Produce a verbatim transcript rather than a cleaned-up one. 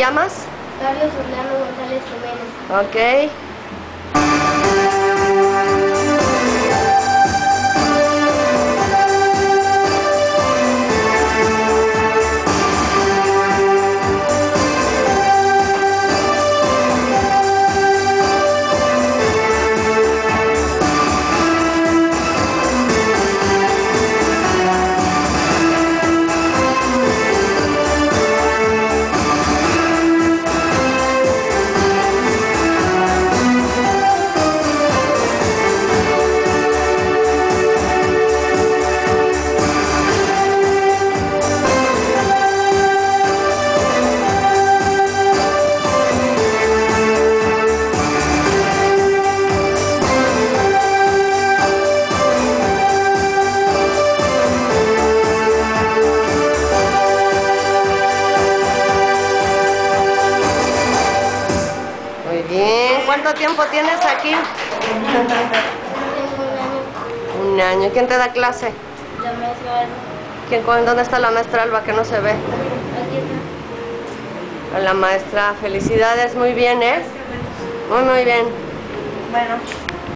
llamas? Carlos Orlando González Jiménez. Ok. Muy bien. ¿Cuánto tiempo tienes aquí? Tengo un año. Un año. ¿Quién te da clase? La maestra Alba. ¿Quién, con- ¿Dónde está la maestra Alba, que no se ve? Aquí está. A la maestra. Felicidades. Muy bien, ¿eh? Muy, muy bien. Bueno.